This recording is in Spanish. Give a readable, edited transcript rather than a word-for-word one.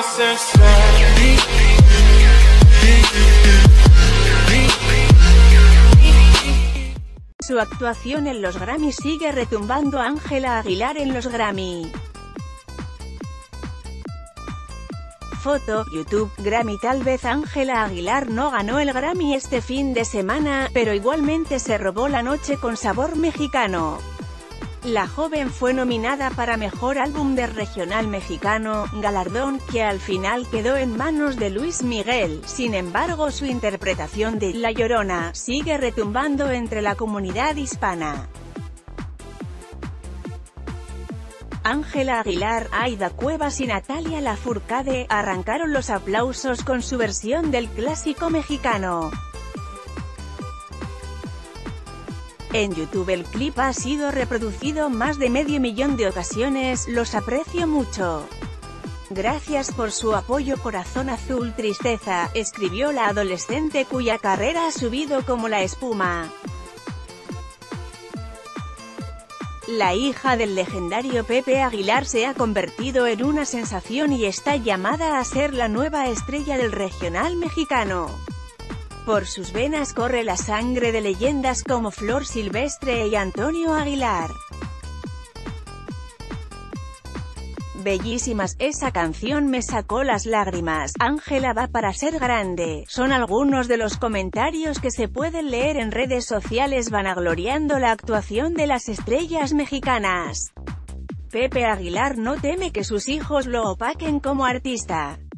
Su actuación en los Grammy sigue retumbando. Ángela Aguilar en los Grammy. Foto, YouTube, Grammy. Tal vez Ángela Aguilar no ganó el Grammy este fin de semana, pero igualmente se robó la noche con sabor mexicano. La joven fue nominada para Mejor Álbum de Regional Mexicano, galardón que al final quedó en manos de Luis Miguel. Sin embargo, su interpretación de La Llorona sigue retumbando entre la comunidad hispana. Ángela Aguilar, Aida Cuevas y Natalia Lafourcade arrancaron los aplausos con su versión del clásico mexicano. En YouTube el clip ha sido reproducido más de 500.000 de ocasiones. Los aprecio mucho. Gracias por su apoyo. Corazón azul tristeza, escribió la adolescente cuya carrera ha subido como la espuma. La hija del legendario Pepe Aguilar se ha convertido en una sensación y está llamada a ser la nueva estrella del regional mexicano. Por sus venas corre la sangre de leyendas como Flor Silvestre y Antonio Aguilar. Bellísimas, esa canción me sacó las lágrimas. Ángela va para ser grande. Son algunos de los comentarios que se pueden leer en redes sociales vanagloriando la actuación de las estrellas mexicanas. Pepe Aguilar no teme que sus hijos lo opaquen como artista.